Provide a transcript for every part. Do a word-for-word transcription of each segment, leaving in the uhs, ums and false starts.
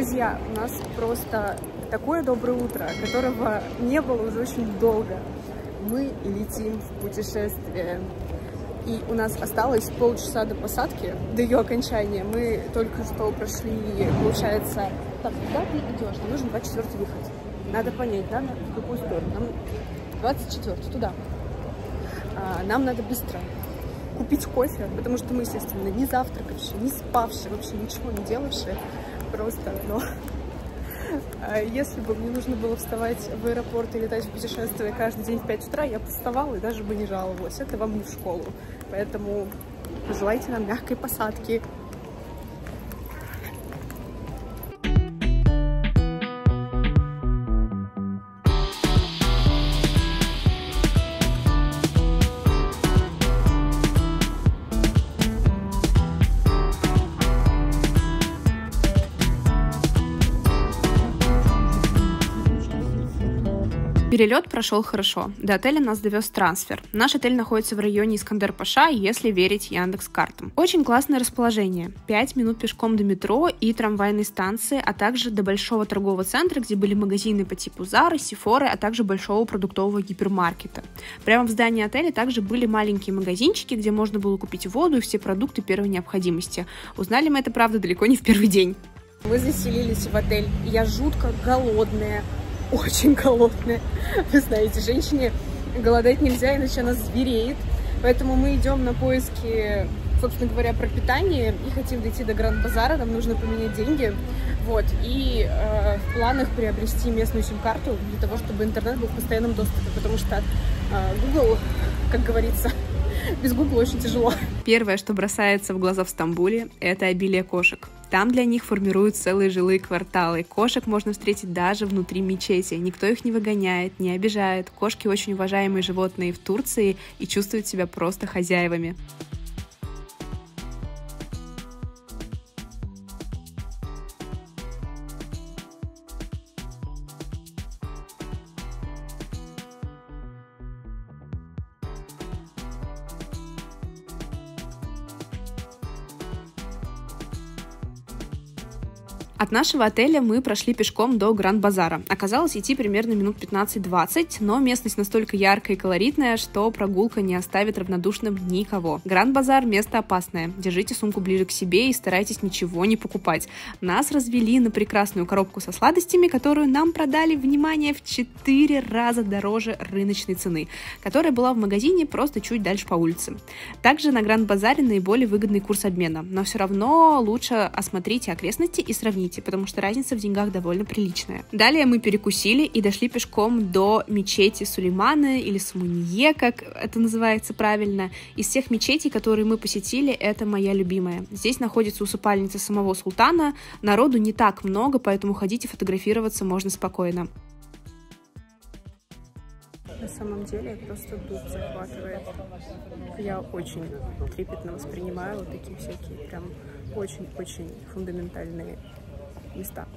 Друзья, у нас просто такое доброе утро, которого не было уже очень долго. Мы летим в путешествие. И у нас осталось полчаса до посадки, до ее окончания. Мы только что прошли, получается... Так, куда ты идешь? Нам нужен двадцать четвёртый выход. Надо понять, надо в какую сторону. Нам двадцать четвёртый, туда. А, нам надо быстро купить кофе, потому что мы, естественно, не завтракавшие, не спавшие, вообще ничего не делавшие. Просто, но... Если бы мне нужно было вставать в аэропорт и летать в путешествие каждый день в пять утра, я бы вставала и даже бы не жаловалась. Это вам не в школу. Поэтому пожелайте нам мягкой посадки. Перелет прошел хорошо. До отеля нас довез трансфер. Наш отель находится в районе Искандер-Паша, если верить Яндекс.Картам. Очень классное расположение. пять минут пешком до метро и трамвайной станции, а также до большого торгового центра, где были магазины по типу Зары, Сефоры, а также большого продуктового гипермаркета. Прямо в здании отеля также были маленькие магазинчики, где можно было купить воду и все продукты первой необходимости. Узнали мы это, правда, далеко не в первый день. Мы заселились в отель. Я жутко голодная. Очень голодная. Вы знаете, женщине голодать нельзя, иначе она звереет. Поэтому мы идем на поиски, собственно говоря, пропитания и хотим дойти до Гранд-Базара. Нам нужно поменять деньги. Вот. И э, в планах приобрести местную сим-карту для того, чтобы интернет был в постоянном доступе. Потому что э, Google, как говорится, без Google очень тяжело. Первое, что бросается в глаза в Стамбуле, это обилие кошек. Там для них формируют целые жилые кварталы. Кошек можно встретить даже внутри мечети. Никто их не выгоняет, не обижает. Кошки очень уважаемые животные в Турции и чувствуют себя просто хозяевами. От нашего отеля мы прошли пешком до Гранд-Базара. Оказалось, идти примерно минут пятнадцать-двадцать, но местность настолько яркая и колоритная, что прогулка не оставит равнодушным никого. Гранд-Базар – место опасное. Держите сумку ближе к себе и старайтесь ничего не покупать. Нас развели на прекрасную коробку со сладостями, которую нам продали, внимание, в четыре раза дороже рыночной цены, которая была в магазине просто чуть дальше по улице. Также на Гранд-Базаре наиболее выгодный курс обмена, но все равно лучше осмотрите окрестности и сравните, потому что разница в деньгах довольно приличная. Далее мы перекусили и дошли пешком до мечети Сулеймана или Сумунье, как это называется правильно. Из всех мечетей, которые мы посетили, это моя любимая. Здесь находится усыпальница самого султана, народу не так много, поэтому ходить и фотографироваться можно спокойно. На самом деле просто дух захватывает. Я очень трепетно воспринимаю вот такие всякие прям очень-очень фундаментальные места.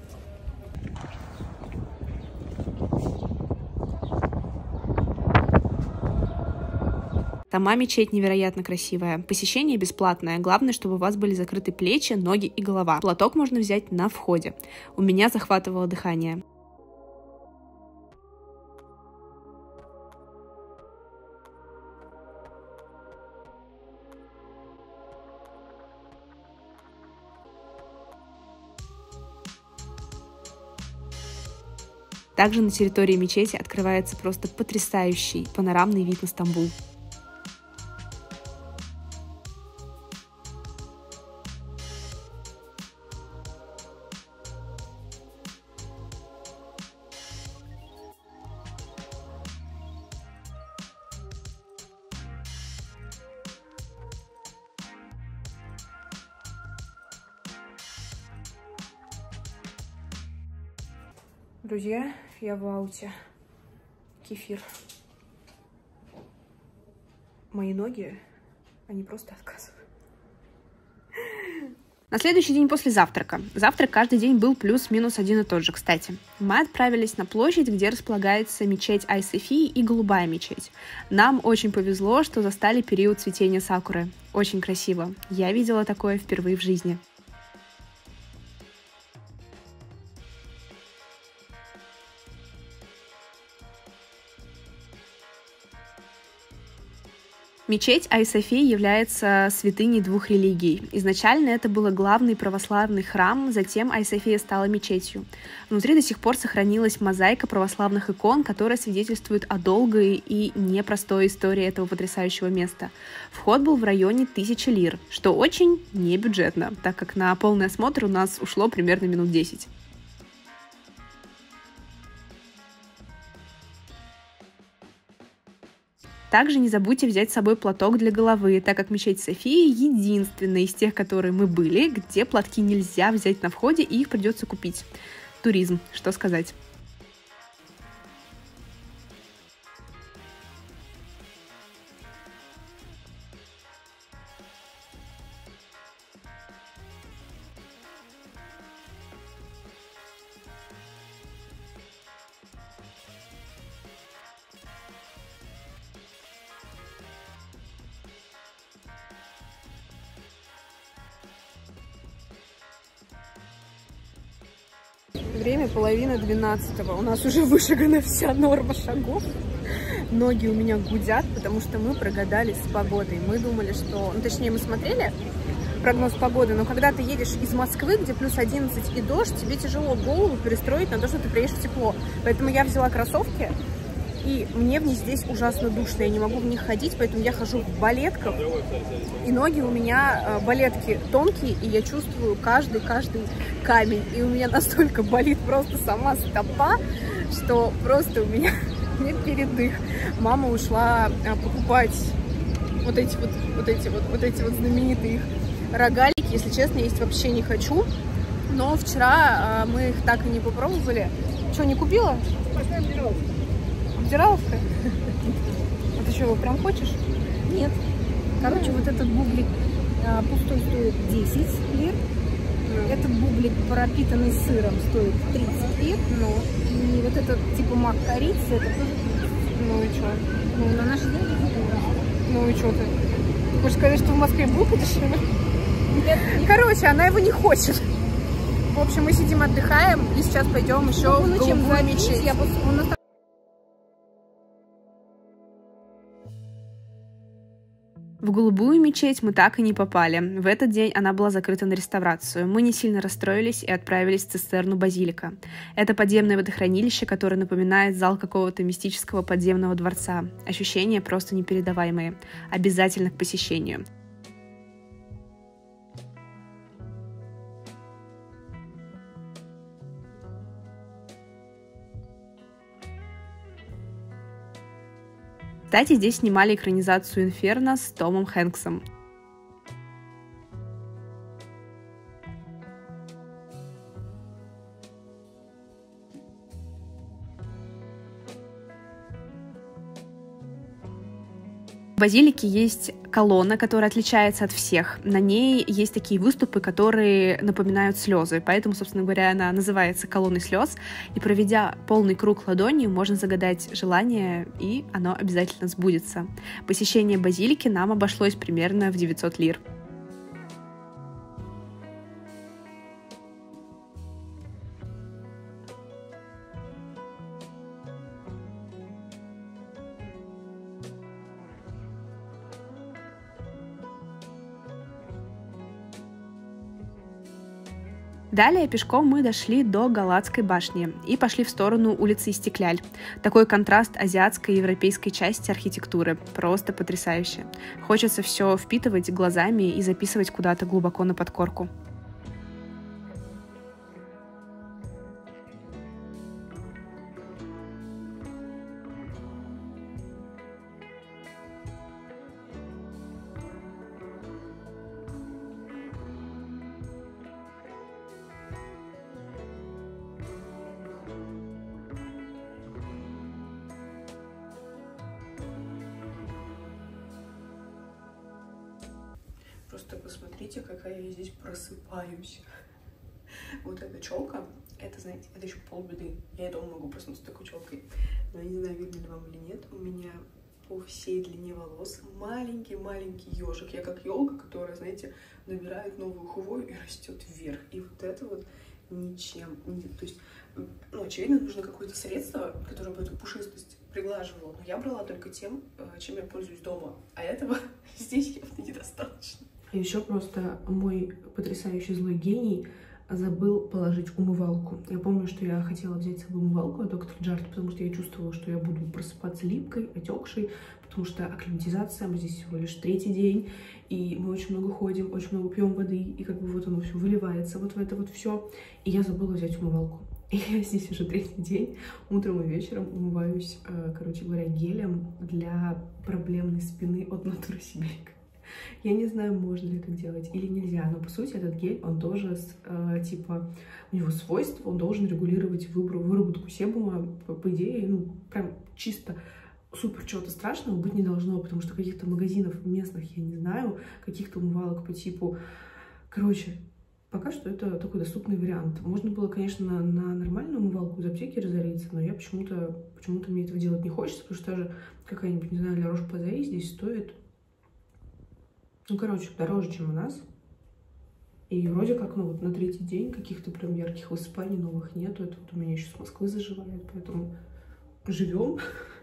Сама мечеть невероятно красивая. Посещение бесплатное. Главное, чтобы у вас были закрыты плечи, ноги и голова. Платок можно взять на входе. У меня захватывало дыхание. Также на территории мечети открывается просто потрясающий панорамный вид на Стамбул. Друзья, я в ауте. Кефир. Мои ноги, они просто отказывают. На следующий день после завтрака. Завтрак каждый день был плюс-минус один и тот же, кстати. Мы отправились на площадь, где располагается мечеть Ай-Софии и Голубая мечеть. Нам очень повезло, что застали период цветения сакуры. Очень красиво. Я видела такое впервые в жизни. Мечеть Айя-София является святыней двух религий. Изначально это был главный православный храм, затем Айя-София стала мечетью. Внутри до сих пор сохранилась мозаика православных икон, которая свидетельствует о долгой и непростой истории этого потрясающего места. Вход был в районе тысячи лир, что очень небюджетно, так как на полный осмотр у нас ушло примерно минут десять. Также не забудьте взять с собой платок для головы, так как мечеть Софии единственная из тех, которые мы были, где платки нельзя взять на входе и их придется купить. Туризм, что сказать. Время половина двенадцатого. У нас уже вышагана вся норма шагов. Ноги у меня гудят, потому что мы прогадали с погодой. Мы думали, что... Ну, точнее, мы смотрели прогноз погоды, но когда ты едешь из Москвы, где плюс одиннадцать и дождь, тебе тяжело голову перестроить на то, что ты приедешь в тепло. Поэтому я взяла кроссовки, и мне в них здесь ужасно душно. Я не могу в них ходить, поэтому я хожу в балетках. И ноги у меня э, балетки тонкие, и я чувствую каждый-каждый камень. И у меня настолько болит просто сама стопа, что просто у меня нет передых. Мама ушла э, покупать вот эти вот, вот эти вот, вот эти вот знаменитые их рогалики. Если честно, есть вообще не хочу. Но вчера э, мы их так и не попробовали. Что, не купила? Обдираловка? А ты что, его прям хочешь? Нет. Короче, вот этот бублик а, пустой стоит десять лир. Mm. Этот бублик, пропитанный сыром, стоит тридцать лир. Ну. И вот этот типа мак корицы, это тоже Ну и что? ну, на наши деньги не Ну и что ты? Ты хочешь сказать, что в Москве булка дешевле? Нет. Короче, она его не хочет. В общем, мы сидим, отдыхаем, и сейчас пойдем еще в голубую мечеть. Я просто... Он В голубую мечеть мы так и не попали. В этот день она была закрыта на реставрацию. Мы не сильно расстроились и отправились в цистерну базилика. Это подземное водохранилище, которое напоминает зал какого-то мистического подземного дворца. Ощущения просто непередаваемые. Обязательно к посещению. Кстати, здесь снимали экранизацию «Инферно» с Томом Хэнксом. В базилике есть колонна, которая отличается от всех. На ней есть такие выступы, которые напоминают слезы. Поэтому, собственно говоря, она называется колонной слез. И проведя полный круг ладонью, можно загадать желание, и оно обязательно сбудется. Посещение базилики нам обошлось примерно в девятьсот лир. Далее пешком мы дошли до Галатской башни и пошли в сторону улицы Истекляль. Такой контраст азиатской и европейской части архитектуры. Просто потрясающе. Хочется все впитывать глазами и записывать куда-то глубоко на подкорку. Просто посмотрите, какая я здесь просыпаюсь. Вот эта челка, это, знаете, это еще полбеды. Я и дома могу проснуться с такой челкой. Но я не знаю, видно ли вам или нет. У меня по всей длине волос маленький-маленький ежик. Я как елка, которая, знаете, набирает новую хвою и растет вверх. И вот это вот ничем. То есть, ну, очевидно, нужно какое-то средство, которое бы эту пушистость приглаживало. Но я брала только тем, чем я пользуюсь дома. А этого здесь явно недостаточно. Еще просто мой потрясающий злой гений забыл положить умывалку. Я помню, что я хотела взять с собой умывалку от доктора Джарт, потому что я чувствовала, что я буду просыпаться липкой, отекшей, потому что акклиматизация, мы здесь всего лишь третий день, и мы очень много ходим, очень много пьем воды, и как бы вот оно все выливается вот в это вот все. И я забыла взять умывалку. И я здесь уже третий день, утром и вечером умываюсь, короче говоря, гелем для проблемной спины от Natura Siberica. Я не знаю, можно ли это делать или нельзя, но по сути этот гель, он тоже, э, типа, у него свойства, он должен регулировать выбор, выработку себума, по, по идее, ну, прям чисто супер чего-то страшного быть не должно, потому что каких-то магазинов местных я не знаю, каких-то умывалок по типу, короче, пока что это такой доступный вариант. Можно было, конечно, на, на нормальную умывалку из аптеки разориться, но я почему-то, почему-то мне этого делать не хочется, потому что даже какая-нибудь, не знаю, Ля Рош-Посay здесь стоит, ну, короче, дороже, чем у нас. И вроде как, ну, вот на третий день каких-то прям ярких высыпаний новых нету. Это вот у меня еще с Москвы заживает, поэтому живем.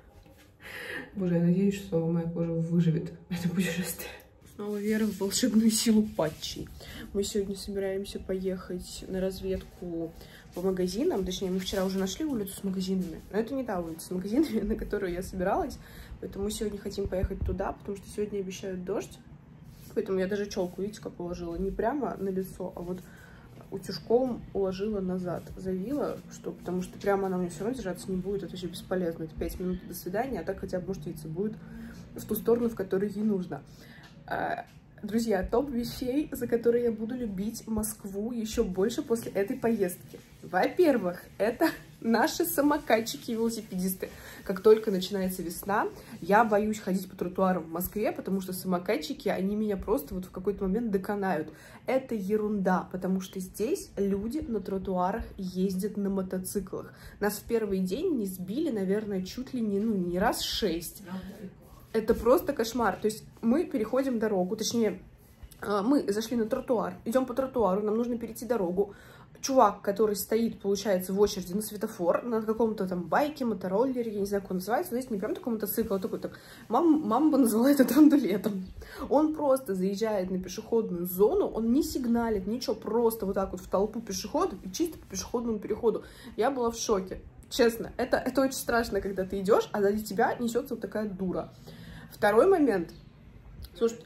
Боже, я надеюсь, что моя кожа выживет это путешествие. Снова вера в волшебную силу патчей. Мы сегодня собираемся поехать на разведку по магазинам. Точнее, мы вчера уже нашли улицу с магазинами. Но это не та улица с магазинами, на которую я собиралась. Поэтому мы сегодня хотим поехать туда, потому что сегодня обещают дождь. Поэтому я даже челку, видите, как уложила. Не прямо на лицо, а вот утюжком уложила назад. Завила, что, потому что прямо она у меня все равно держаться не будет. Это вообще бесполезно. Это пять минут до свидания, а так хотя бы, может, видите, будет в ту сторону, в которую ей нужно. Друзья, топ вещей, за которые я буду любить Москву еще больше после этой поездки. Во-первых, это наши самокатчики и велосипедисты. Как только начинается весна, я боюсь ходить по тротуарам в Москве, потому что самокатчики, они меня просто вот в какой-то момент доконают. Это ерунда, потому что здесь люди на тротуарах ездят на мотоциклах. Нас в первый день не сбили, наверное, чуть ли не, ну, не раз шесть. Это просто кошмар. То есть мы переходим дорогу, точнее, мы зашли на тротуар, идем по тротуару, нам нужно перейти дорогу. Чувак, который стоит, получается, в очереди на светофор, на каком-то там байке, мотороллере, я не знаю, как он называется, но здесь не прям такой мотоцикл, а такой, так, мам, мама бы назвала это драндулетом. Он просто заезжает на пешеходную зону, он не сигналит, ничего, просто вот так вот в толпу пешеходов и чисто по пешеходному переходу. Я была в шоке. Честно, это, это очень страшно, когда ты идешь, а сзади тебя несется вот такая дура. Второй момент. Слушай,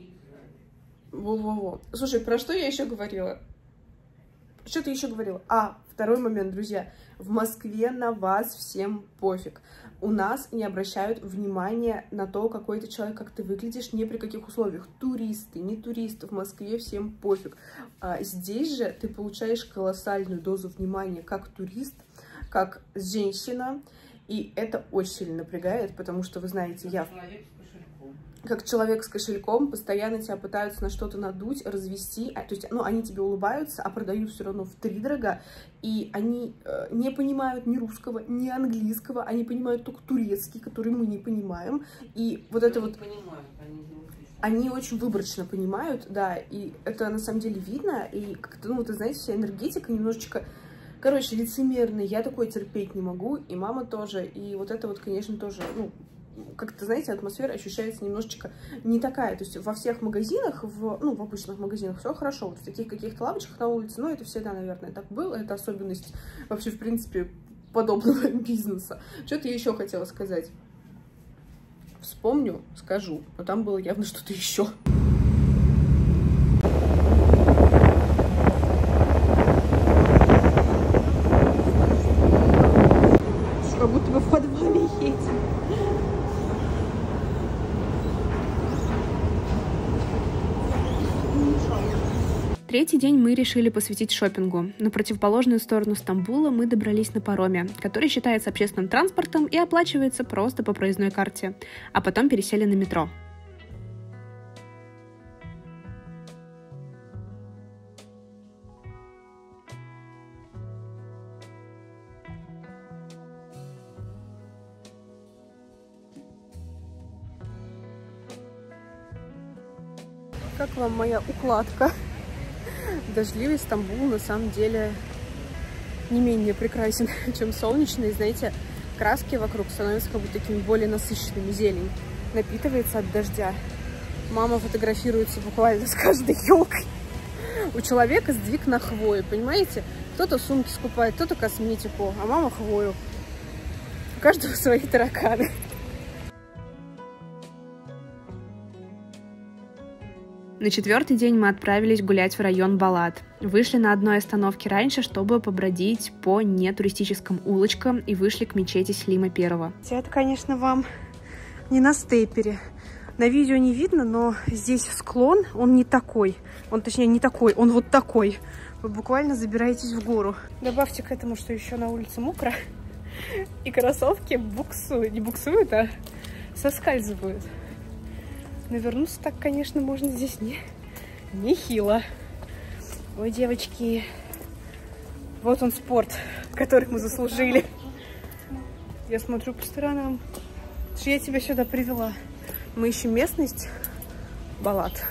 во-во-во. Слушай, про что я еще говорила? Что ты еще говорила? А, второй момент, друзья. В Москве на вас всем пофиг. У нас не обращают внимания на то, какой ты человек, как ты выглядишь, ни при каких условиях. Туристы, не туристы, в Москве всем пофиг. А здесь же ты получаешь колоссальную дозу внимания как турист, как женщина, и это очень сильно напрягает, потому что, вы знаете, я как человек с кошельком, постоянно тебя пытаются на что-то надуть, развести, то есть, ну, они тебе улыбаются, а продают все равно втридорога, и они э, не понимают ни русского, ни английского, они понимают только турецкий, который мы не понимаем, и вот это вот... Понимают, они... Они очень выборочно понимают, да, и это на самом деле видно, и как-то, ну, вот, знаете, вся энергетика немножечко... Короче, лицемерный, я такое терпеть не могу, и мама тоже, и вот это вот, конечно, тоже, ну, как-то, знаете, атмосфера ощущается немножечко не такая, то есть во всех магазинах, в, ну, в обычных магазинах все хорошо, вот в таких каких-то лавочках на улице, ну, это всегда, наверное, так было, это особенность вообще, в принципе, подобного бизнеса. Что-то я еще хотела сказать. Вспомню, скажу, но там было явно что-то еще. Как будто бы в подвале едем. Третий день мы решили посвятить шопингу. На противоположную сторону Стамбула мы добрались на пароме, который считается общественным транспортом и оплачивается просто по проездной карте, а потом пересели на метро. Как вам моя укладка? Дождливый Стамбул на самом деле не менее прекрасен, чем солнечный. Знаете, краски вокруг становятся как будто такими более насыщенными. Зелень напитывается от дождя. Мама фотографируется буквально с каждой елкой. У человека сдвиг на хвою, понимаете? Кто-то сумки скупает, кто-то косметику, а мама хвою. У каждого свои тараканы. На четвертый день мы отправились гулять в район Балат. Вышли на одной остановке раньше, чтобы побродить по нетуристическим улочкам, и вышли к мечети Слима Первого. Это, конечно, вам не на стейпере. На видео не видно, но здесь склон, он не такой. Он, точнее, не такой, он вот такой. Вы буквально забираетесь в гору. Добавьте к этому, что еще на улице мокро. И кроссовки буксуют. Не буксуют, а соскальзывают. Навернуться так, конечно, можно здесь не, не хило. Ой, девочки. Вот он спорт, который мы заслужили. Я смотрю по сторонам. Что я тебя сюда привела? Мы ищем местность Балат.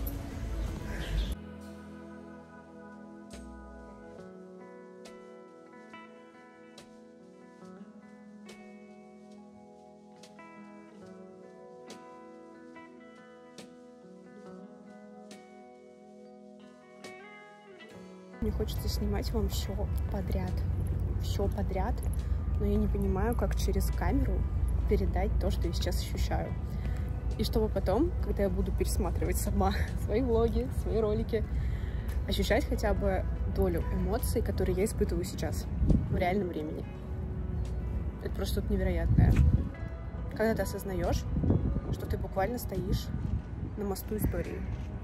Мне хочется снимать вам все подряд. Все подряд. Но я не понимаю, как через камеру передать то, что я сейчас ощущаю. И чтобы потом, когда я буду пересматривать сама свои влоги, свои ролики, ощущать хотя бы долю эмоций, которые я испытываю сейчас, в реальном времени. Это просто что-то невероятное. Когда ты осознаешь, что ты буквально стоишь на мосту истории.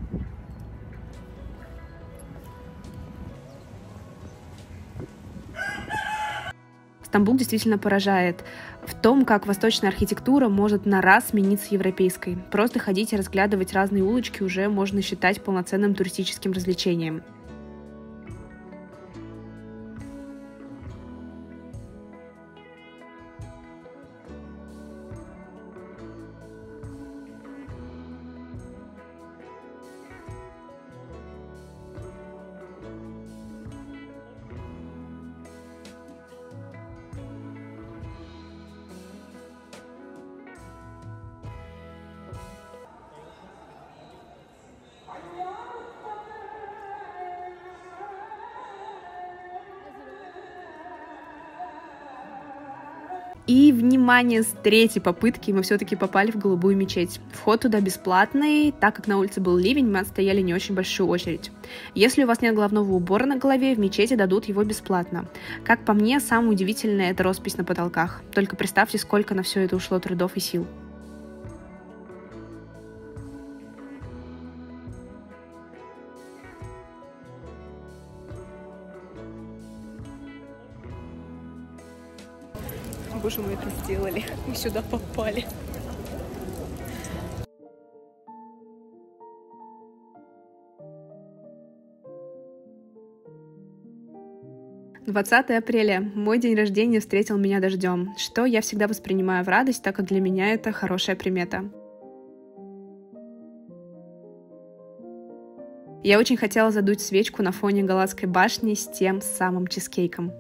Стамбул действительно поражает в том, как восточная архитектура может на раз смениться европейской. Просто ходить и разглядывать разные улочки уже можно считать полноценным туристическим развлечением. И, внимание, с третьей попытки мы все-таки попали в Голубую мечеть. Вход туда бесплатный, так как на улице был ливень, мы отстояли не очень большую очередь. Если у вас нет головного убора на голове, в мечети дадут его бесплатно. Как по мне, самое удивительное — это роспись на потолках. Только представьте, сколько на все это ушло трудов и сил. Боже, мы это сделали. Мы сюда попали. двадцатое апреля. Мой день рождения встретил меня дождем, что я всегда воспринимаю в радость, так как для меня это хорошая примета. Я очень хотела задуть свечку на фоне Галатской башни с тем самым чизкейком.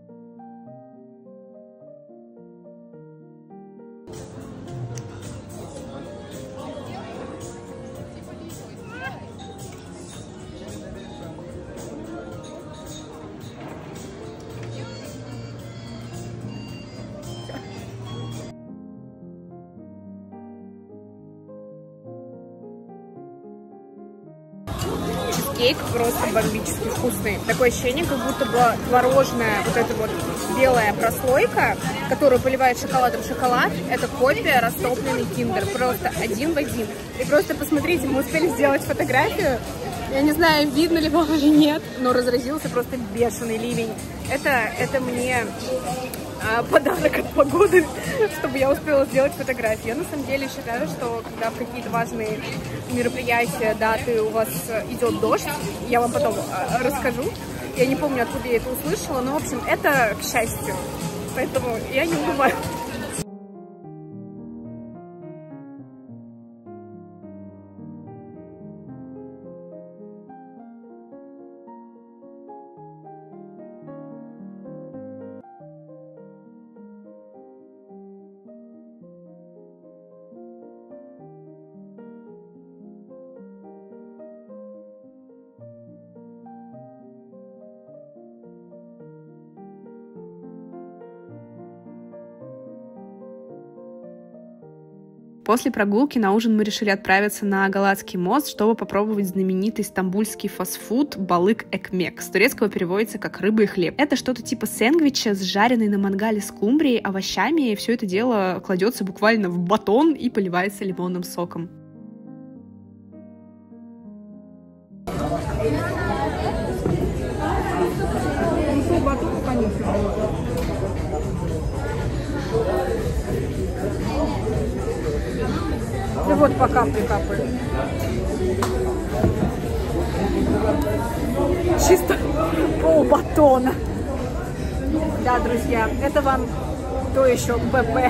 Кейк просто бомбически вкусный. Такое ощущение, как будто бы творожная вот эта вот белая прослойка, которую поливает шоколадом шоколад, это копия растопленный киндер. Просто один в один. И просто посмотрите, мы успели сделать фотографию. Я не знаю, видно ли вам или нет, но разразился просто бешеный ливень. Это, это мне а, подарок от погоды, чтобы я успела сделать фотографию. Я на самом деле считаю, что когда в какие-то важные мероприятия, даты у вас идет дождь, я вам потом а, расскажу. Я не помню, откуда я это услышала, но, в общем, это к счастью. Поэтому я не унываю. После прогулки на ужин мы решили отправиться на Галатский мост, чтобы попробовать знаменитый стамбульский фастфуд балык экмек. С турецкого переводится как рыба и хлеб. Это что-то типа сэндвича с жареной на мангале скумбрией, овощами, и все это дело кладется буквально в батон и поливается лимонным соком. И вот по капле капает. Чисто пол батона. Да, друзья, это вам то еще БП.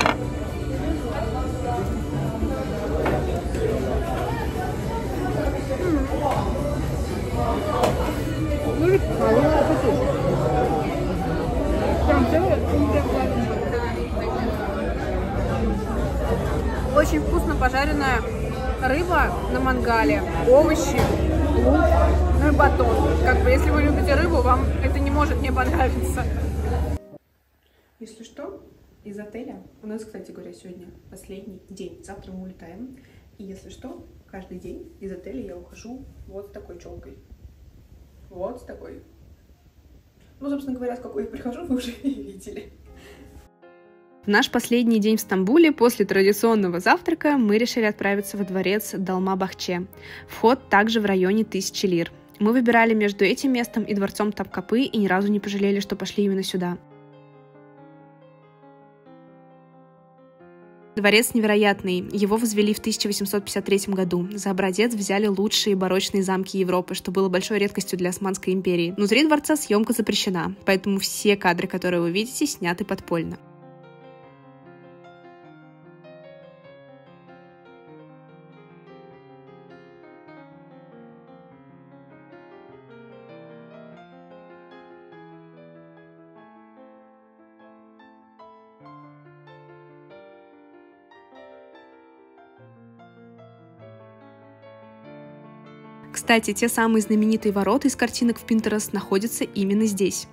Очень вкусно пожаренная рыба на мангале, овощи, лук, ну и батон. Как бы, если вы любите рыбу, вам это не может не понравиться. Если что, из отеля, у нас, кстати говоря, сегодня последний день, завтра мы улетаем. И если что, каждый день из отеля я ухожу вот с такой челкой. Вот с такой. Ну, собственно говоря, с какой я прихожу, вы уже видели. В наш последний день в Стамбуле после традиционного завтрака мы решили отправиться во дворец Долма-Бахче. Вход также в районе тысячи лир. Мы выбирали между этим местом и дворцом Топкапы и ни разу не пожалели, что пошли именно сюда. Дворец невероятный. Его возвели в тысяча восемьсот пятьдесят третьем году. За образец взяли лучшие барочные замки Европы, что было большой редкостью для Османской империи. Внутри дворца съемка запрещена, поэтому все кадры, которые вы видите, сняты подпольно. Кстати, те самые знаменитые ворота из картинок в Pinterest находятся именно здесь.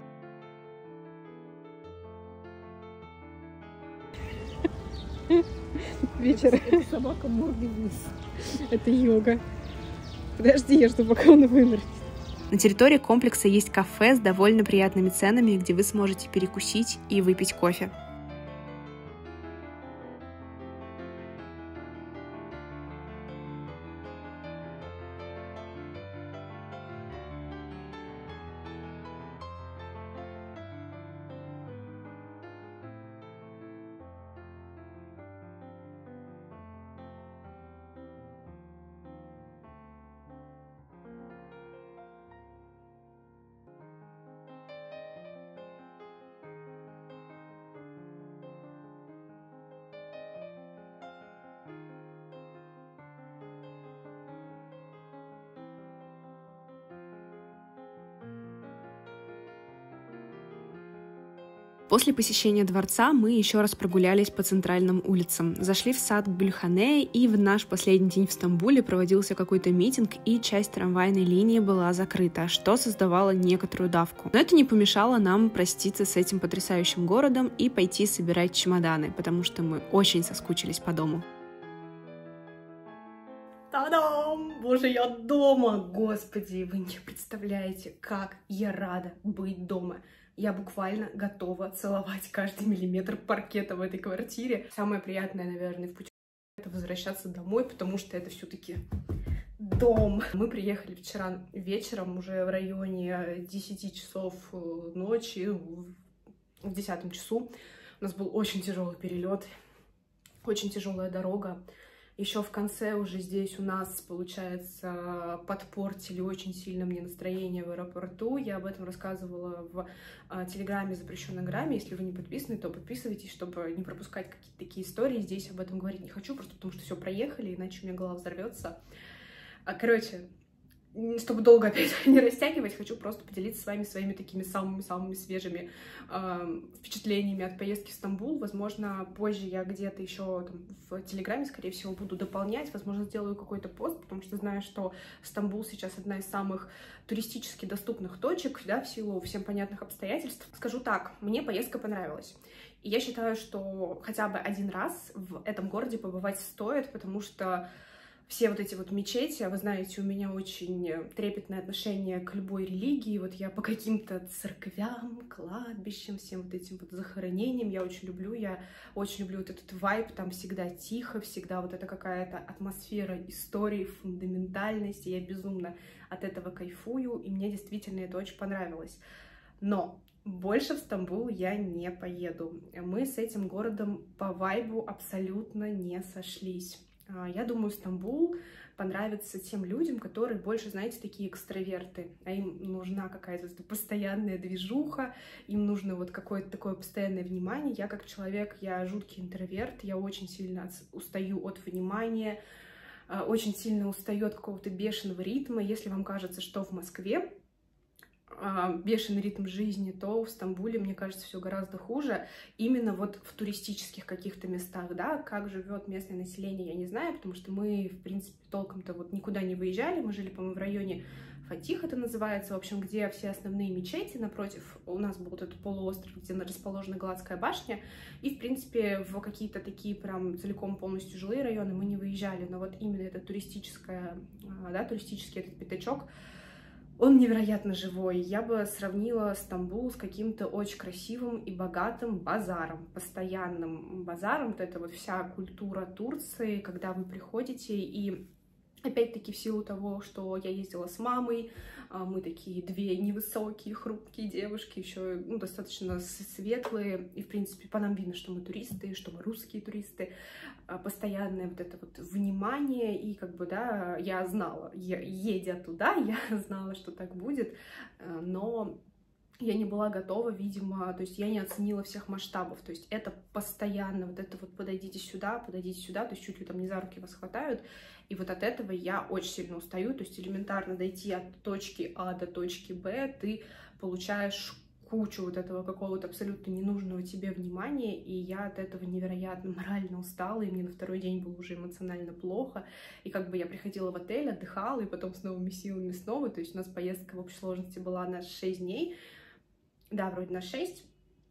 Вечер. Собака мордой вниз. Это йога. Подожди, я жду, пока он вымрет. На территории комплекса есть кафе с довольно приятными ценами, где вы сможете перекусить и выпить кофе. После посещения дворца мы еще раз прогулялись по центральным улицам. Зашли в сад Гюльхане, и в наш последний день в Стамбуле проводился какой-то митинг, и часть трамвайной линии была закрыта, что создавало некоторую давку. Но это не помешало нам проститься с этим потрясающим городом и пойти собирать чемоданы, потому что мы очень соскучились по дому. Та-дам! Боже, я дома! Господи, вы не представляете, как я рада быть дома. Я буквально готова целовать каждый миллиметр паркета в этой квартире. Самое приятное, наверное, в путешествии — это возвращаться домой, потому что это все-таки дом. Мы приехали вчера вечером, уже в районе десяти часов ночи, в десятом часу. У нас был очень тяжелый перелет, очень тяжелая дорога. Еще в конце уже здесь у нас, получается, подпортили очень сильно мне настроение в аэропорту. Я об этом рассказывала в а, телеграме «Запрещенной грамме». Если вы не подписаны, то подписывайтесь, чтобы не пропускать какие-то такие истории. Здесь об этом говорить не хочу, просто потому что все проехали, иначе у меня голова взорвется. А, короче, чтобы долго опять не растягивать, хочу просто поделиться с вами своими такими самыми-самыми свежими э, впечатлениями от поездки в Стамбул. Возможно, позже я где-то еще там, в Телеграме, скорее всего, буду дополнять. Возможно, сделаю какой-то пост, потому что знаю, что Стамбул сейчас одна из самых туристически доступных точек, да, в силу всем понятных обстоятельств. Скажу так, мне поездка понравилась. И я считаю, что хотя бы один раз в этом городе побывать стоит, потому что все вот эти вот мечети, а вы знаете, у меня очень трепетное отношение к любой религии, вот я по каким-то церквям, кладбищам, всем вот этим вот захоронениям я очень люблю, я очень люблю вот этот вайб, там всегда тихо, всегда вот это какая-то атмосфера истории, фундаментальности, я безумно от этого кайфую, и мне действительно это очень понравилось. Но больше в Стамбул я не поеду, мы с этим городом по вайбу абсолютно не сошлись. Я думаю, Стамбул понравится тем людям, которые больше, знаете, такие экстраверты, а им нужна какая-то постоянная движуха, им нужно вот какое-то такое постоянное внимание. Я как человек, я жуткий интроверт, я очень сильно устаю от внимания, очень сильно устаю от какого-то бешеного ритма. Если вам кажется, что в Москве бешеный ритм жизни, то в Стамбуле, мне кажется, все гораздо хуже. Именно вот в туристических каких-то местах, да, как живет местное население, я не знаю, потому что мы, в принципе, толком-то вот никуда не выезжали, мы жили, по-моему, в районе Фатих это называется, в общем, где все основные мечети, напротив у нас был вот этот полуостров, где расположена Гладская башня, и, в принципе, в какие-то такие прям целиком полностью жилые районы мы не выезжали, но вот именно это туристическое, да, туристический этот пятачок, он невероятно живой. Я бы сравнила Стамбул с каким-то очень красивым и богатым базаром, постоянным базаром. Вот это вот вся культура Турции, когда вы приходите, и опять-таки в силу того, что я ездила с мамой, мы такие две невысокие, хрупкие девушки, еще ну, достаточно светлые, и в принципе по нам видно, что мы туристы, что мы русские туристы, постоянное вот это вот внимание, и как бы, да, я знала, едя туда, я знала, что так будет, но я не была готова, видимо, то есть я не оценила всех масштабов, то есть это постоянно, вот это вот подойдите сюда, подойдите сюда, то есть чуть ли там не за руки вас хватают, и вот от этого я очень сильно устаю, то есть элементарно дойти от точки А до точки Б, ты получаешь кучу вот этого какого-то абсолютно ненужного тебе внимания, и я от этого невероятно морально устала, и мне на второй день было уже эмоционально плохо, и как бы я приходила в отель, отдыхала, и потом с новыми силами снова, то есть у нас поездка в общей сложности была на шесть дней, да, вроде на шесть,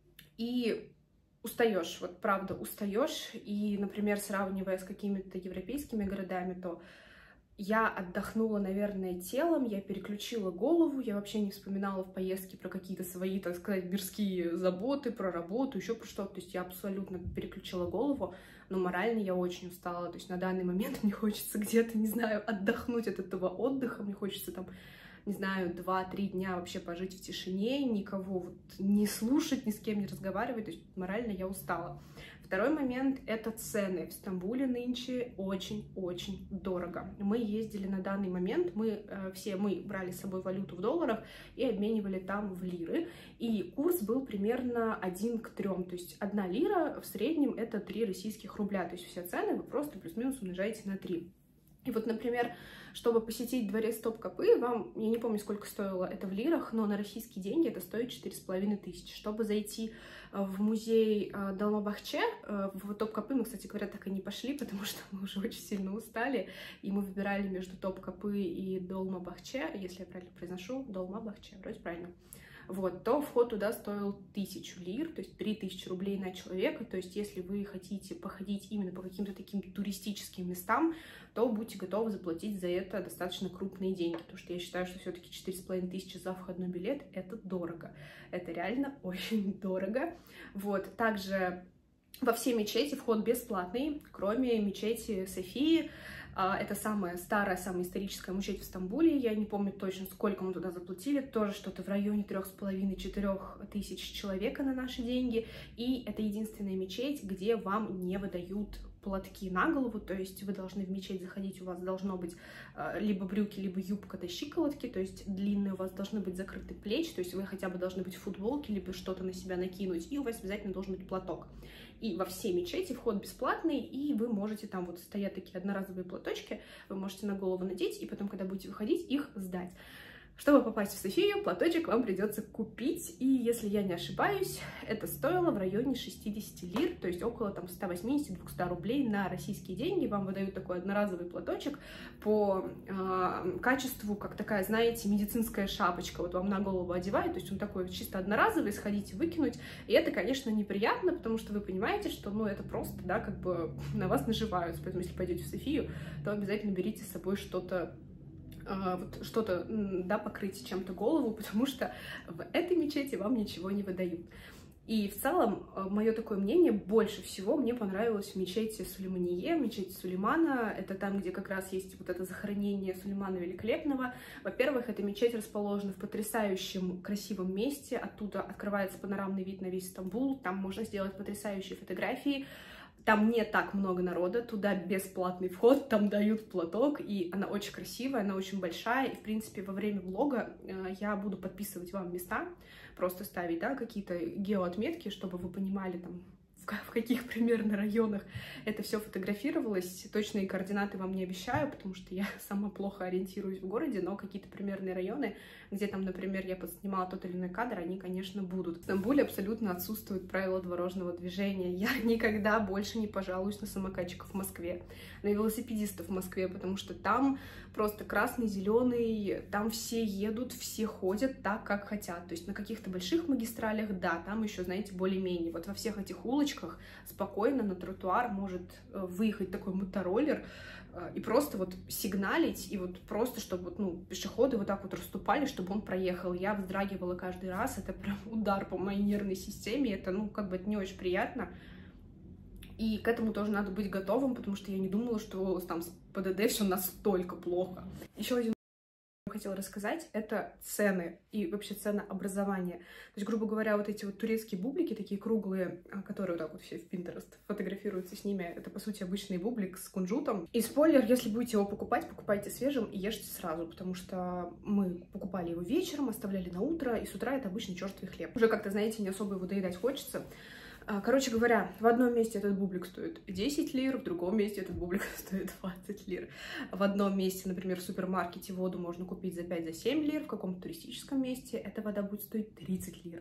и устаешь, вот правда устаешь, и, например, сравнивая с какими-то европейскими городами, то я отдохнула, наверное, телом, я переключила голову, я вообще не вспоминала в поездке про какие-то свои, так сказать, мирские заботы, про работу, еще про что-то, то есть я абсолютно переключила голову, но морально я очень устала, то есть на данный момент мне хочется где-то, не знаю, отдохнуть от этого отдыха, мне хочется там, не знаю, два-три дня вообще пожить в тишине, никого вот не слушать, ни с кем не разговаривать, то есть морально я устала. Второй момент — это цены. В Стамбуле нынче очень-очень дорого. Мы ездили на данный момент, мы э, все, мы брали с собой валюту в долларах и обменивали там в лиры, и курс был примерно один к трем, то есть одна лира в среднем это три российских рубля, то есть все цены вы просто плюс-минус умножаете на три. И вот, например, чтобы посетить дворец Топкапы, вам, я не помню, сколько стоило это в лирах, но на российские деньги это стоит четыре с половиной тысячи. Чтобы зайти в музей Долмабахче, в Топкапы мы, кстати говоря, так и не пошли, потому что мы уже очень сильно устали, и мы выбирали между Топкапы и Долмабахче, если я правильно произношу, Долмабахче, вроде правильно. Вот, то вход туда стоил тысячу лир, то есть три тысячи рублей на человека, то есть если вы хотите походить именно по каким-то таким туристическим местам, то будьте готовы заплатить за это достаточно крупные деньги, потому что я считаю, что все-таки четыре с половиной тысячи за входной билет — это дорого, это реально очень дорого. Вот, также во все мечети вход бесплатный, кроме мечети Софии. Это самая старая, самая историческая мечеть в Стамбуле. Я не помню точно, сколько мы туда заплатили. Тоже что-то в районе трех с половиной-четырех тысяч человека на наши деньги. И это единственная мечеть, где вам не выдают платки на голову, то есть вы должны в мечеть заходить, у вас должно быть э, либо брюки, либо юбка до щиколотки, то есть длинные, у вас должны быть закрыты плечи, то есть вы хотя бы должны быть в футболке, либо что-то на себя накинуть, и у вас обязательно должен быть платок. И во все мечети вход бесплатный, и вы можете, там вот стоят такие одноразовые платочки, вы можете на голову надеть, и потом, когда будете выходить, их сдать. Чтобы попасть в Софию, платочек вам придется купить, и если я не ошибаюсь, это стоило в районе шестидесяти лир, то есть около там ста восьмидесяти — двухсот рублей на российские деньги. Вам выдают такой одноразовый платочек по э, качеству, как такая, знаете, медицинская шапочка, вот вам на голову одевают, то есть он такой чисто одноразовый, сходить и выкинуть, и это, конечно, неприятно, потому что вы понимаете, что, ну, это просто, да, как бы на вас наживаются, поэтому если пойдете в Софию, то обязательно берите с собой что-то, вот что-то, да, покрыть чем-то голову, потому что в этой мечети вам ничего не выдают. И в целом, мое такое мнение, больше всего мне понравилось в мечети Сулеймания, мечети Сулеймана. Это там, где как раз есть вот это захоронение Сулеймана Великолепного. Во-первых, эта мечеть расположена в потрясающем красивом месте, оттуда открывается панорамный вид на весь Стамбул, там можно сделать потрясающие фотографии. Там не так много народа, туда бесплатный вход, там дают платок, и она очень красивая, она очень большая, и, в принципе, во время влога э, я буду подписывать вам места, просто ставить, да, какие-то геоотметки, чтобы вы понимали, там, в каких примерно районах это все фотографировалось. Точные координаты вам не обещаю, потому что я сама плохо ориентируюсь в городе, но какие-то примерные районы, где там, например, я подснимала тот или иной кадр, они, конечно, будут. В Стамбуле абсолютно отсутствуют правила дорожного движения. Я никогда больше не пожалуюсь на самокатчиков в Москве, на велосипедистов в Москве, потому что там просто красный, зеленый, там все едут, все ходят так, как хотят. То есть на каких-то больших магистралях, да, там еще, знаете, более-менее. Вот во всех этих улочках спокойно на тротуар может выехать такой мотороллер и просто вот сигналить, и вот просто, чтобы вот, ну, пешеходы вот так вот расступали, чтобы он проехал. Я вздрагивала каждый раз, это прям удар по моей нервной системе, это, ну, как бы это не очень приятно. И к этому тоже надо быть готовым, потому что я не думала, что там с ПДД все настолько плохо. Еще один хотела рассказать, это цены и вообще ценообразование. То есть, грубо говоря, вот эти вот турецкие бублики, такие круглые, которые вот так вот все в Pinterest фотографируются с ними, это, по сути, обычный бублик с кунжутом. И спойлер, если будете его покупать, покупайте свежим и ешьте сразу, потому что мы покупали его вечером, оставляли на утро, и с утра это обычный черствый хлеб. Уже как-то, знаете, не особо его доедать хочется. Короче говоря, в одном месте этот бублик стоит десять лир, в другом месте этот бублик стоит двадцать лир. В одном месте, например, в супермаркете воду можно купить за пять-семь лир, в каком-то туристическом месте эта вода будет стоить тридцать лир.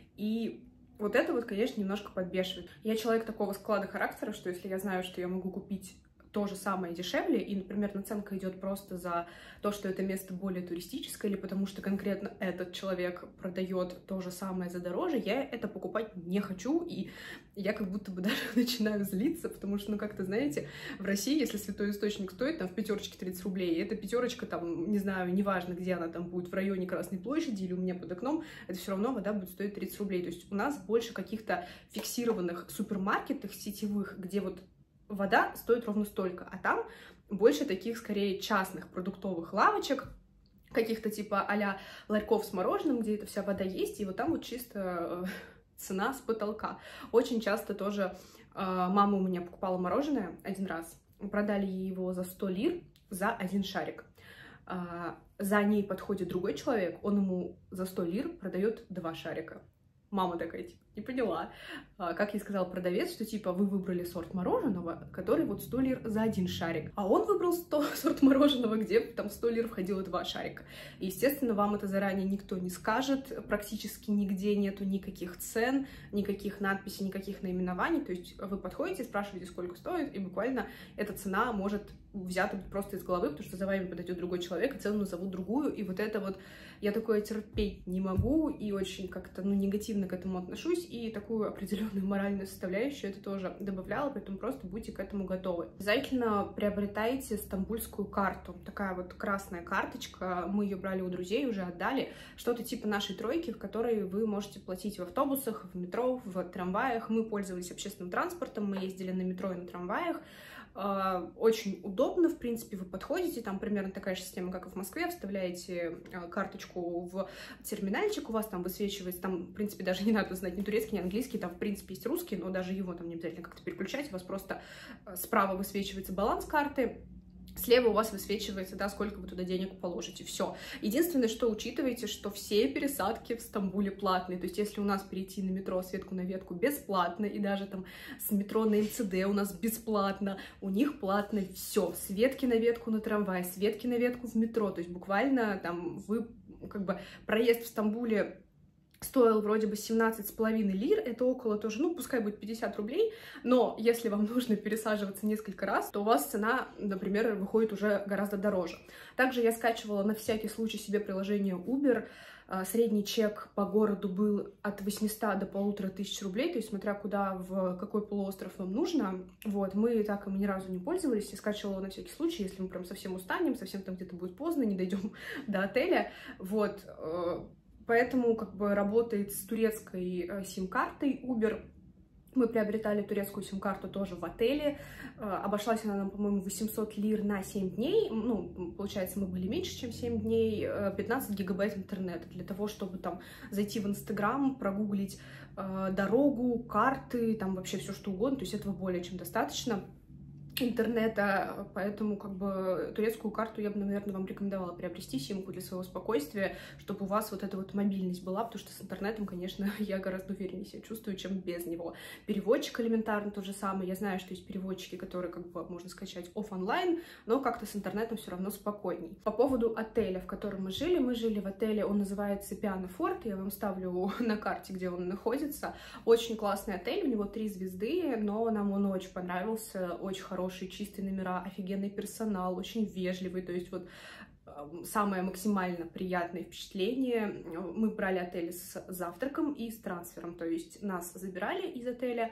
И вот это вот, конечно, немножко подбешивает. Я человек такого склада характера, что если я знаю, что я могу купить то же самое дешевле, и, например, наценка идет просто за то, что это место более туристическое, или потому что конкретно этот человек продает то же самое за дороже, я это покупать не хочу, и я как будто бы даже начинаю злиться, потому что, ну, как-то, знаете, в России, если святой источник стоит там в пятерочке тридцать рублей, и эта пятерочка там, не знаю, неважно, где она там будет, в районе Красной площади или у меня под окном, это все равно вода будет стоить тридцать рублей. То есть у нас больше каких-то фиксированных супермаркетов сетевых, где вот вода стоит ровно столько, а там больше таких, скорее, частных продуктовых лавочек, каких-то типа а-ля ларьков с мороженым, где эта вся вода есть, и вот там вот чисто э, цена с потолка. Очень часто тоже э, мама у меня покупала мороженое один раз, продали ей его за сто лир за один шарик. Э, за ней подходит другой человек, он ему за сто лир продает два шарика. Мама такая, типа, не поняла. А, как ей сказал продавец, что, типа, вы выбрали сорт мороженого, который вот сто лир за один шарик. А он выбрал сто, сорт мороженого, где там в сто лир входило два шарика. И, естественно, вам это заранее никто не скажет. Практически нигде нету никаких цен, никаких надписей, никаких наименований. То есть вы подходите, спрашиваете, сколько стоит, и буквально эта цена может взята просто из головы, потому что за вами подойдет другой человек, и цену назовут другую. И вот это вот я такое терпеть не могу, и очень как-то, ну, негативно к этому отношусь, и такую определенную моральную составляющую это тоже добавляла, поэтому просто будьте к этому готовы. Обязательно приобретайте стамбульскую карту, такая вот красная карточка, мы ее брали у друзей, уже отдали, что-то типа нашей тройки, в которой вы можете платить в автобусах, в метро, в трамваях. Мы пользовались общественным транспортом, мы ездили на метро и на трамваях. очень удобно, в принципе, вы подходите, там примерно такая же система, как и в Москве, вставляете карточку в терминальчик, у вас там высвечивается, там, в принципе, даже не надо знать ни турецкий, ни английский, там, в принципе, есть русский, но даже его там не обязательно как-то переключать, у вас просто справа высвечивается баланс карты, слева у вас высвечивается, да, сколько вы туда денег положите. Все. Единственное, что учитывайте, что все пересадки в Стамбуле платные. То есть, если у нас перейти на метро с ветку на ветку бесплатно, и даже там с метро на МЦД у нас бесплатно, у них платно все. С ветки на ветку на трамвай, с ветки на ветку в метро. То есть, буквально там вы, как бы, проезд в Стамбуле стоил вроде бы семнадцать с половиной лир, это около тоже, ну, пускай будет пятьдесят рублей, но если вам нужно пересаживаться несколько раз, то у вас цена, например, выходит уже гораздо дороже. Также я скачивала на всякий случай себе приложение Uber, средний чек по городу был от восьмисот до полутора тысяч рублей, то есть смотря куда, в какой полуостров вам нужно, вот, мы так им ни разу не пользовались, я скачивала на всякий случай, если мы прям совсем устанем, совсем там где-то будет поздно, не дойдем до отеля, вот. Поэтому как бы работает с турецкой э, сим-картой Uber. Мы приобретали турецкую сим-карту тоже в отеле. Э, обошлась она нам, по-моему, восемьсот лир на семь дней. Ну, получается, мы были меньше, чем семь дней. Э, пятнадцать гигабайт интернета для того, чтобы там зайти в Инстаграм, прогуглить э, дорогу, карты, там вообще все что угодно. То есть этого более чем достаточно интернета, поэтому как бы турецкую карту я бы, наверное, вам рекомендовала приобрести, симку для своего спокойствия, чтобы у вас вот эта вот мобильность была, потому что с интернетом, конечно, я гораздо увереннее себя чувствую, чем без него. Переводчик элементарно тот же самый, я знаю, что есть переводчики, которые как бы можно скачать офф-онлайн, но как-то с интернетом все равно спокойней. По поводу отеля, в котором мы жили, мы жили в отеле, он называется Пиано Форт, я вам ставлю на карте, где он находится. Очень классный отель, у него три звезды, но нам он очень понравился, очень хороший, чистые номера, офигенный персонал, очень вежливый, то есть вот самое максимально приятное впечатление. Мы брали отель с завтраком и с трансфером, то есть нас забирали из отеля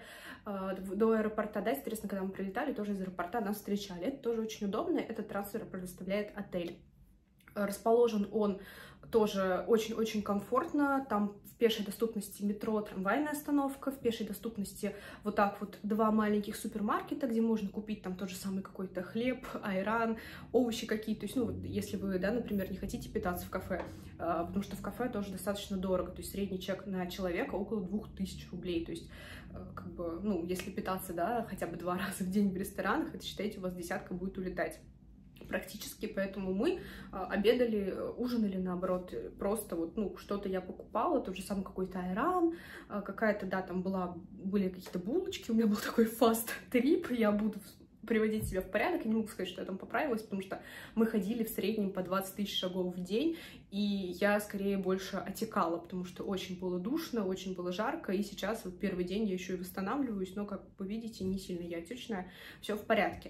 до аэропорта, да, интересно, когда мы прилетали, тоже из аэропорта нас встречали, это тоже очень удобно, этот трансфер предоставляет отель. Расположен он тоже очень-очень комфортно, там в пешей доступности метро, трамвайная остановка, в пешей доступности вот так вот два маленьких супермаркета, где можно купить там тот же самый какой-то хлеб, айран, овощи какие-то, то есть, ну, вот, если вы, да, например, не хотите питаться в кафе, а, потому что в кафе тоже достаточно дорого, то есть средний чек на человека около двух тысяч рублей, то есть, а, как бы, ну, если питаться, да, хотя бы два раза в день в ресторанах, это, считайте, у вас десятка будет улетать практически, поэтому мы а, обедали, ужинали, наоборот, просто вот, ну, что-то я покупала, тот же самый какой-то айран, а, какая-то, да, там была, были какие-то булочки, у меня был такой фаст-трип, я буду приводить себя в порядок, я не могу сказать, что я там поправилась, потому что мы ходили в среднем по двадцать тысяч шагов в день, и я скорее больше отекала, потому что очень было душно, очень было жарко, и сейчас вот первый день я еще и восстанавливаюсь, но, как вы видите, не сильно я отечная, все в порядке.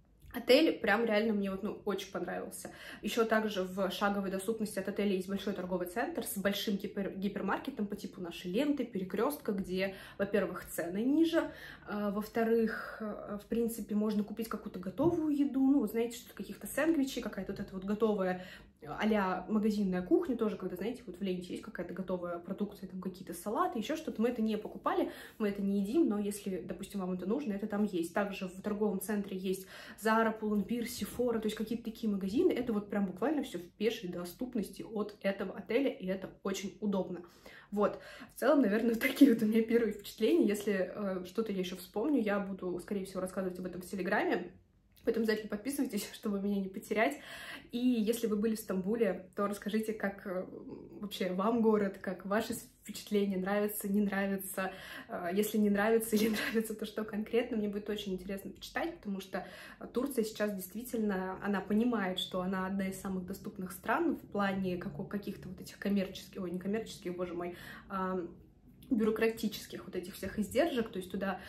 Отель прям реально мне вот, ну, очень понравился. Еще также в шаговой доступности от отеля есть большой торговый центр с большим гипер гипермаркетом по типу нашей ленты, перекрестка, где, во-первых, цены ниже, а, во-вторых, в принципе, можно купить какую-то готовую еду, ну, вот знаете, что-то каких-то сэндвичей, какая-то вот эта вот готовая а-ля магазинная кухня, тоже, когда, знаете, вот в ленте есть какая-то готовая продукция, там какие-то салаты, еще что-то. Мы это не покупали, мы это не едим, но если, допустим, вам это нужно, это там есть. Также в торговом центре есть Zara, Pull&Bear, Sephora, то есть какие-то такие магазины. Это вот прям буквально все в пешей доступности от этого отеля, и это очень удобно. Вот, в целом, наверное, такие вот у меня первые впечатления. Если э, что-то я еще вспомню, я буду, скорее всего, рассказывать об этом в Телеграме. Поэтому обязательно подписывайтесь, чтобы меня не потерять. И если вы были в Стамбуле, то расскажите, как вообще вам город, как ваши впечатления, нравится, не нравится. Если не нравится или нравится, то что конкретно, мне будет очень интересно почитать, потому что Турция сейчас действительно, она понимает, что она одна из самых доступных стран в плане каких-то вот этих коммерческих, ой, не коммерческих, боже мой, а бюрократических вот этих всех издержек, то есть туда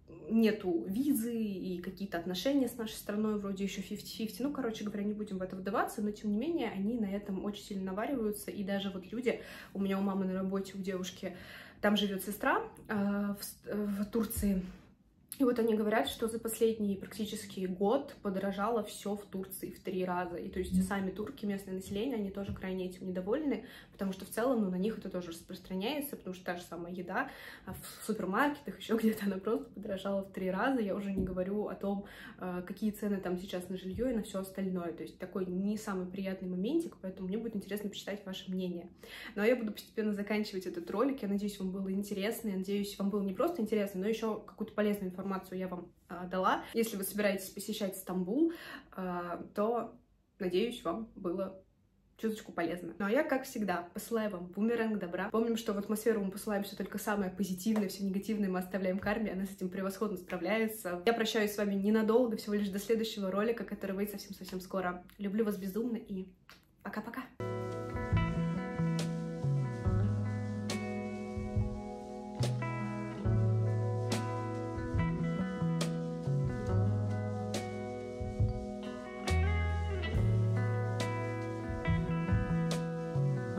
нету визы и какие-то отношения с нашей страной, вроде еще пятьдесят на пятьдесят. Ну, короче говоря, не будем в это вдаваться, но, тем не менее, они на этом очень сильно навариваются. И даже вот люди, у меня у мамы на работе, у девушки, там живет сестра э, в, в Турции, и вот они говорят, что за последний практически год подорожало все в Турции в три раза. И то есть сами турки, местное население, они тоже крайне этим недовольны, потому потому что в целом, ну, на них это тоже распространяется, потому что та же самая еда в супермаркетах, еще где-то она просто подорожала в три раза, я уже не говорю о том, какие цены там сейчас на жилье и на все остальное, то есть такой не самый приятный моментик, поэтому мне будет интересно почитать ваше мнение. Ну, а я буду постепенно заканчивать этот ролик, я надеюсь, вам было интересно, я надеюсь, вам было не просто интересно, но еще какую-то полезную информацию я вам а, дала. Если вы собираетесь посещать Стамбул, а, то, надеюсь, вам было чуточку полезно. Ну а я, как всегда, посылаю вам бумеранг добра. Помним, что в атмосферу мы посылаем все только самое позитивное, все негативное мы оставляем карме, она с этим превосходно справляется. Я прощаюсь с вами ненадолго, всего лишь до следующего ролика, который выйдет совсем-совсем скоро. Люблю вас безумно и пока-пока!